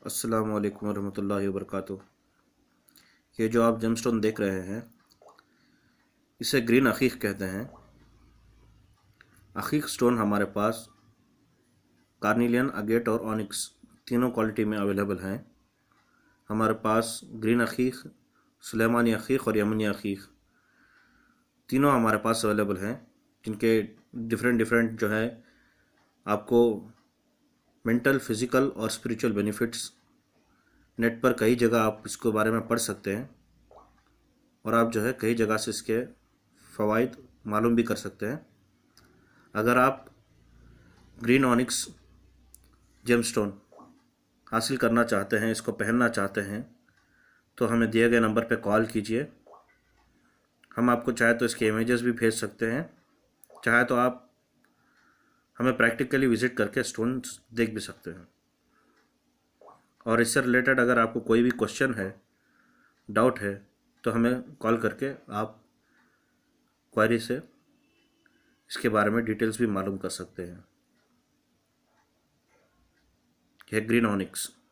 अस्सलामु अलैकुम वरहमतुल्लाहि वबरकातुह। ये जो आप जेमस्टोन देख रहे हैं इसे ग्रीन अकीक कहते हैं। अकीक स्टोन हमारे पास कार्निलियन, अगेट और ऑनिक्स तीनों क्वालिटी में अवेलेबल हैं। हमारे पास ग्रीन अकीक, सुलेमानी अकीक और यमनी अकीक तीनों हमारे पास अवेलेबल हैं, जिनके डिफरेंट जो है आपको मेंटल, फिज़िकल और स्पिरिचुअल बेनिफिट्स नेट पर कई जगह आप इसके बारे में पढ़ सकते हैं और आप जो है कई जगह से इसके फ़वाइद मालूम भी कर सकते हैं। अगर आप ग्रीन ऑनिक्स जेमस्टोन हासिल करना चाहते हैं, इसको पहनना चाहते हैं, तो हमें दिए गए नंबर पर कॉल कीजिए। हम आपको चाहे तो इसके इमेजेस भी भेज सकते हैं, चाहे तो आप हमें प्रैक्टिकली विज़िट करके स्टोन देख भी सकते हैं। और इससे रिलेटेड अगर आपको कोई भी क्वेश्चन है, डाउट है, तो हमें कॉल करके आप क्वेरी से इसके बारे में डिटेल्स भी मालूम कर सकते हैं। यह ग्रीन ऑनिक्स।